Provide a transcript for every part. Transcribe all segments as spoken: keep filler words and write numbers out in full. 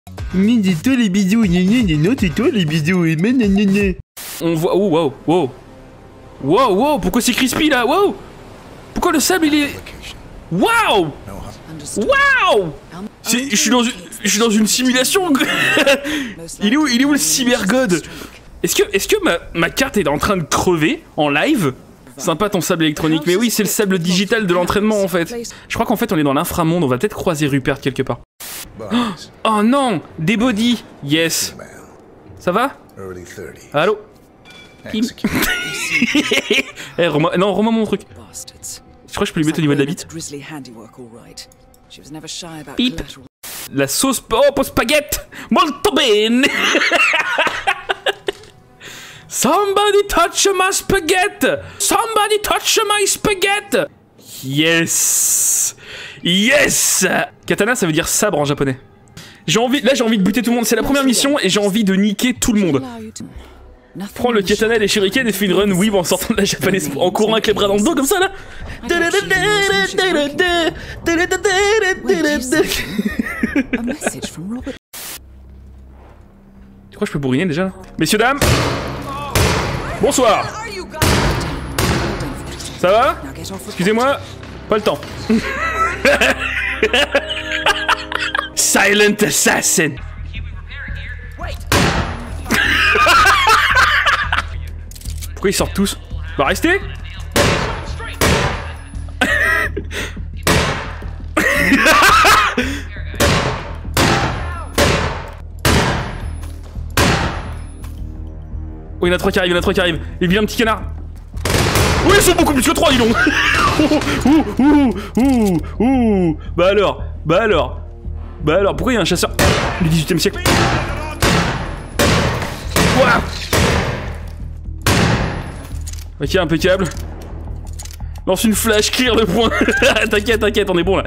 Mais c'est toi les bisous, non, c'est toi les bisous, on voit, oh wow, wow. Wow, wow, pourquoi c'est crispy là, wow. Pourquoi le sable il est... Waouh! Waouh! Je suis dans, je suis dans une simulation. Il est où, il est où le cybergod? Est-ce que, est-ce que ma, ma carte est en train de crever en live? Sympa ton sable électronique, mais oui, c'est le sable digital de l'entraînement en fait. Je crois qu'en fait on est dans l'inframonde, on va peut-être croiser Rupert quelque part. Oh, oh non! Des body! Yes! Ça va? Allô? Kim. Eh, rends-moi... Non, rends-moi mon truc. Je crois que je peux lui mettre au niveau de la bite. Pip. La sauce... Oh, pour spaghetti. Molto bene. Somebody touch my spaghetti. Somebody touch my spaghetti. Yes. Yes. Katana, ça veut dire sabre en japonais. J'ai envie... Là, j'ai envie de buter tout le monde. C'est la première mission et j'ai envie de niquer tout le monde. Prends le katana et les shurikens et fais une run weave en sortant de la japonaise en courant avec les bras dans le dos comme ça là. Tu crois que je peux bourriner déjà là? Messieurs, dames, bonsoir. Ça va? Excusez-moi, pas le temps. Silent Assassin. Pourquoi ils sortent tous? Bah restez. Oh, il y en a trois qui arrivent, il y en a trois qui arrivent. Et bien un petit canard. Oui, ils sont beaucoup plus que trois, dis donc. Ouh, ouh, ouh, ouh. Bah alors, bah alors, bah alors, pourquoi il y a un chasseur du dix-huitième siècle? Voilà. Ok, impeccable. Lance une flash, clear le point. T'inquiète, t'inquiète, on est bon là.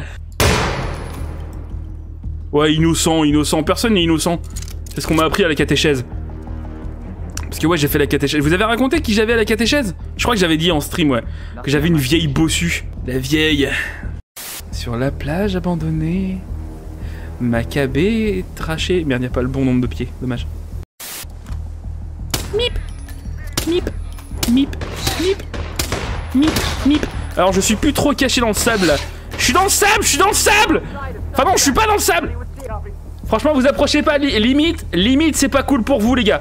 Ouais, innocent, innocent. Personne n'est innocent. C'est ce qu'on m'a appris à la catéchèse. Parce que ouais, j'ai fait la catéchèse. Vous avez raconté qui j'avais à la catéchèse? Je crois que j'avais dit en stream, ouais. Que j'avais une vieille bossue. La vieille. Sur la plage abandonnée. Macabé traché. Merde, y a pas le bon nombre de pieds. Dommage. Mip. Mip. Mip. Mip. Mip. Mip. Alors je suis plus trop caché dans le sable là. Je suis dans le sable, je suis dans le sable. Enfin non, je suis pas dans le sable. Franchement, vous approchez pas, li limite, limite c'est pas cool pour vous les gars.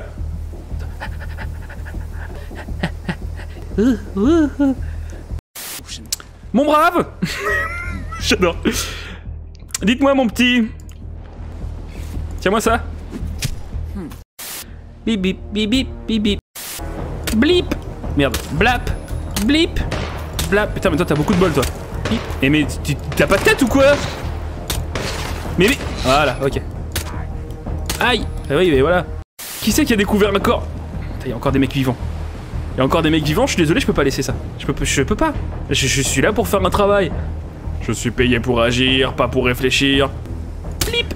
Mon brave. J'adore. Dites-moi mon petit. Tiens-moi ça. Bip bip bip bip bip bip. Blip. Merde. Blap. Blip. Blap. Putain mais toi t'as beaucoup de bol toi. Eh mais t'as pas de tête ou quoi? Mais mais... Voilà, ok. Aïe. Ah oui mais voilà. Qui c'est qui a découvert un corps? Il y a encore des mecs vivants. Il y a encore des mecs vivants, je suis désolé, je peux pas laisser ça. Je peux, je peux pas. Je, je suis là pour faire un travail. Je suis payé pour agir, pas pour réfléchir. Flip.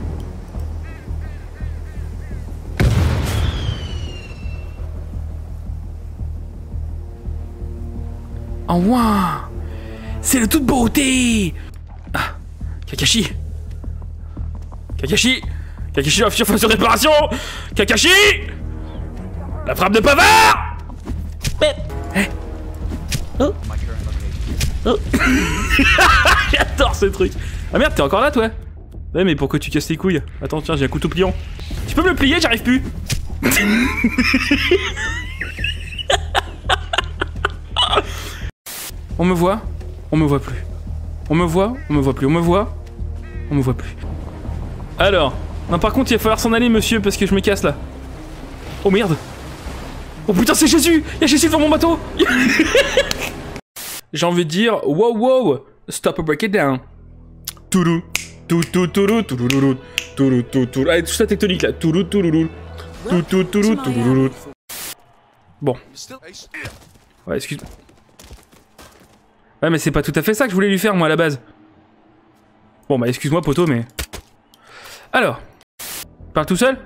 Oh ouah. C'est de toute beauté. Ah, Kakashi. Kakashi. Kakashi en phase de réparation. Kakashi. La frappe de Pavard. Eh. Oh. Oh. J'adore ce truc. Ah merde, t'es encore là toi? Ouais mais pourquoi tu casses les couilles? Attends tiens, j'ai un couteau pliant. Tu peux me le plier? J'arrive plus. On me voit? On me voit plus. On me voit? On me voit plus. On me voit? On me voit plus. Alors, non par contre il va falloir s'en aller monsieur parce que je me casse là. Oh merde. Oh putain c'est Jésus. Il y a Jésus devant mon bateau. J'ai envie de dire wow wow. Stop or break it down. Toulou. Tout tout toulou toulou toulou toulou. Allez, tout ça tectonique là. Toulou toulou. Tout tout toulou toulou. Bon. Ouais, excuse. Ouais mais c'est pas tout à fait ça que je voulais lui faire moi à la base. Bon bah excuse-moi poto mais... Alors. Parle tout seul?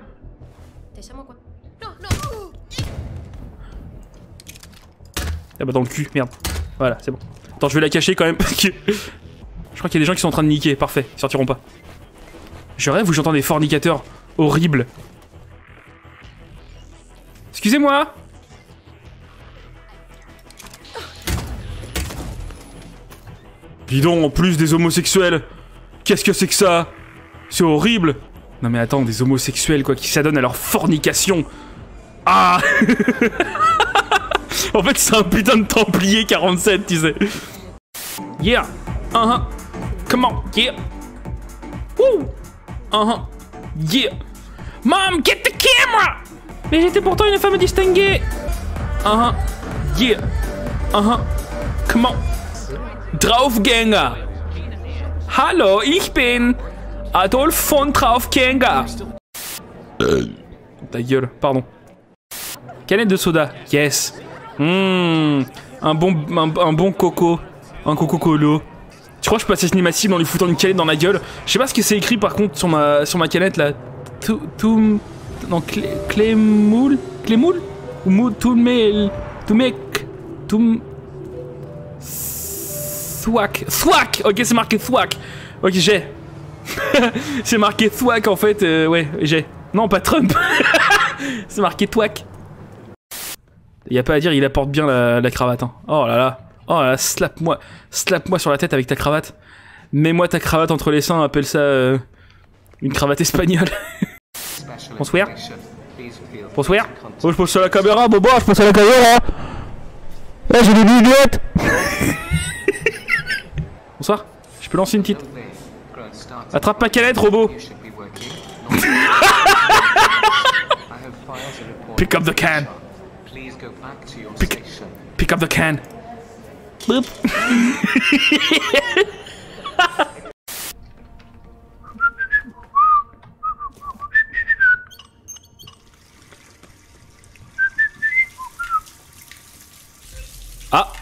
Ah bah dans le cul, merde. Voilà, c'est bon. Attends, je vais la cacher quand même parce que... Je crois qu'il y a des gens qui sont en train de niquer, parfait, ils sortiront pas. Je rêve ou j'entends des fornicateurs horrible. Excusez-moi. Dis donc, en plus des homosexuels. Qu'est-ce que c'est que ça? C'est horrible. Non mais attends, des homosexuels quoi, qui s'adonnent à leur fornication. Ah. En fait c'est un putain de Templier quarante-sept, tu sais. Yeah. Uh-huh. Come on, yeah. Woo. Uh-huh. Yeah. Mom, get the camera. Mais j'étais pourtant une femme distinguée. Uh-huh. Yeah. Uh-huh. Come on. Draufgänger. Hallo, ich bin Adolf von Draufgänger. Euh. Ta gueule, pardon. Canette de soda, yes. Mmh, un bon, un, un bon coco, un coco colo. Tu crois que je peux assassiner ma cible en lui foutant une canette dans la gueule? Je sais pas ce que c'est écrit par contre sur ma, sur ma canette là. Tout, tout, non, clé, clémoule, clémoule ou moule, tout mec, tout mec, tout. Thwack, thwack. Ok, c'est marqué thwack. Ok, j'ai. C'est marqué thwack en fait. Euh, ouais, j'ai. Non, pas Trump. C'est marqué thwack. Y a pas à dire, il apporte bien la, la cravate. Hein. Oh là là. Oh là là, slap-moi. Slap-moi sur la tête avec ta cravate. Mets-moi ta cravate entre les seins, appelle ça euh, une cravate espagnole. Bonsoir. Bonsoir. Oh, je pense à la caméra, Bobo, je pense à la caméra. Eh, j'ai des lunettes. Bonsoir. Je peux lancer une petite. Attrape ma canette, robot. Pick up the can. Pick, pick up the can. Boop. Ah.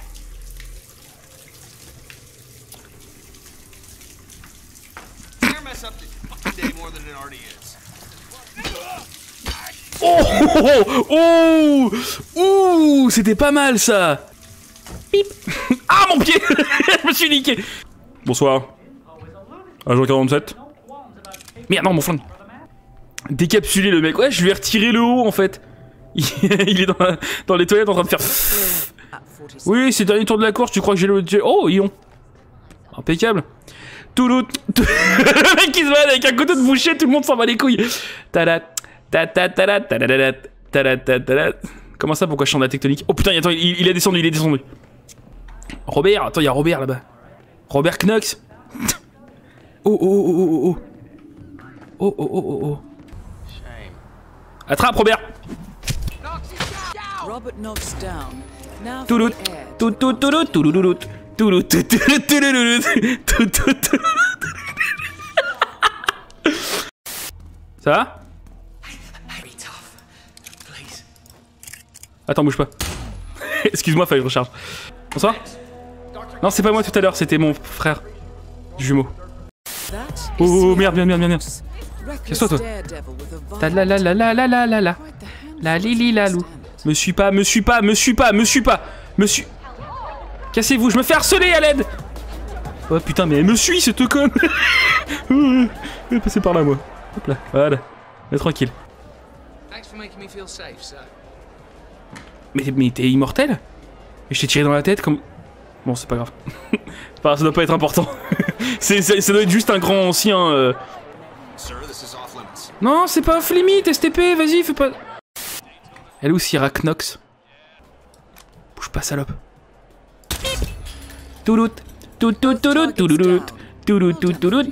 Oh oh oh oh, c'était pas mal ça. Pip. Ah mon pied. Je me suis niqué. Bonsoir. Agent quarante-sept. Merde non mon flingue. Décapsulé le mec. Ouais je lui ai retiré le haut en fait. Il est dans, la, dans les toilettes en train de faire. Oui c'est le dernier tour de la course. Tu crois que j'ai le... Oh Ion. Impeccable. Toulout. Le mec qui se balade avec un couteau de boucher. Tout le monde s'en bat les couilles. Tadat. Comment ça, pourquoi je chante la tectonique? Oh putain, attends, il, il est descendu, il est descendu. Robert, attends, il y a Robert là-bas. Robert Knox. Oh oh oh oh oh. Oh oh oh oh oh. Attrape Robert. Toulout. Toulout, toulout, toulout, toulout, toulout. Ça va? Attends, bouge pas. Excuse-moi, fallait que je recharge. Bonsoir. Non, c'est pas moi tout à l'heure, c'était mon frère. Jumeau. Oh, oh merde, merde, merde, merde. Casse-toi, toi. Ta la la la la la la la la. La li li la lou. Me suis pas, me suis pas, me suis pas, me suis pas. Me suis. Cassez-vous, je me fais harceler à l'aide. Oh putain, mais elle me suit, cette conne. Je vais passer par là, moi. Hop là, voilà. Mais tranquille. Mais, mais t'es immortel? Et je t'ai tiré dans la tête comme... Bon, c'est pas grave. Ça doit pas être important. c'est, ça, ça doit être juste un grand ancien... Euh... Non, c'est pas off limit, S T P, vas-y, fais pas... Elle est où Sierra Knox? Bouge pas, salope. Toulout. Toulout, toulout, toulout. Toulout, toulout,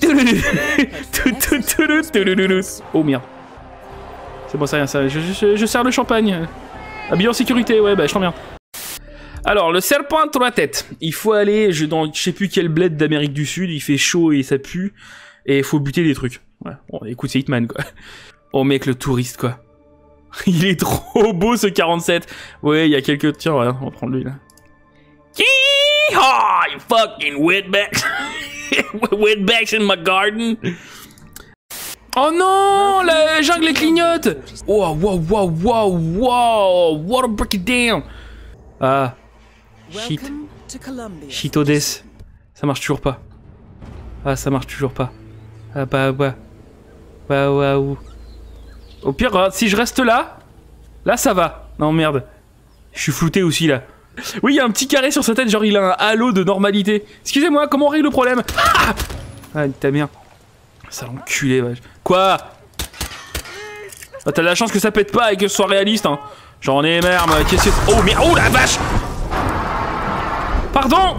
toulout. Oh merde. C'est bon, c'est rien, ça. Je, je, je sers le champagne. Habillé en sécurité, ouais, bah je t'emmerde. Alors, le serpent à trois têtes. Il faut aller je, dans je sais plus quel bled d'Amérique du Sud, il fait chaud et ça pue. Et il faut buter des trucs. Ouais. Bon, écoute, c'est Hitman, quoi. Oh mec, le touriste, quoi. Il est trop beau, ce quarante-sept. Ouais, il y a quelques... Tiens, voilà, on va prendre lui, là. Yee-haw, you fucking wetbacks. Wetbacks in my garden. Oh non, la jungle clignote. Wow, wow, wow, wow, wow. What a break it down. Ah. Shit. Shitodes. Ça marche toujours pas. Ah, ça marche toujours pas. Ah bah bah. Bah waouh. Au pire, regarde, si je reste là, là ça va. Non merde, je suis flouté aussi là. Oui, il y a un petit carré sur sa tête, genre il a un halo de normalité. Excusez-moi, comment on règle le problème? Ah, ah t'as bien. Ça l'enculé, vache. Quoi? Ah, t'as de la chance que ça pète pas et que ce soit réaliste, hein. J'en ai marre, moi. Qu'est-ce que... Oh, mais... Oh, la vache! Pardon!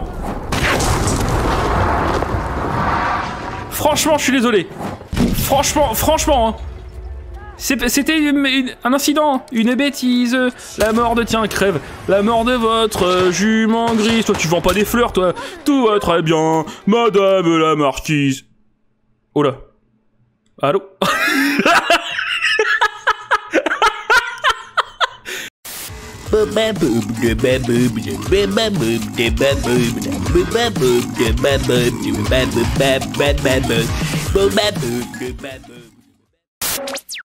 Franchement, je suis désolé. Franchement, franchement, hein. C'était un incident, une bêtise. La mort de... Tiens, crève. La mort de votre jument grise. Toi, tu vends pas des fleurs, toi. Tout va très bien, madame la marquise. Oh là. Allô?